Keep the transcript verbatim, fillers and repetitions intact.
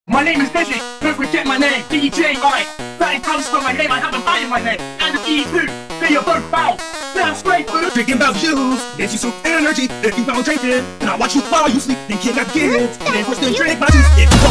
My name is Dizzy, don't forget my name, D J I. That is colors from my name, I have an I in my name. And an E too, they are both foul. Now straight through. Thinking about you, get you some energy. If you found drinking, and I watch you fall, you sleep, then kidnap kids. And then force them drink my juice. If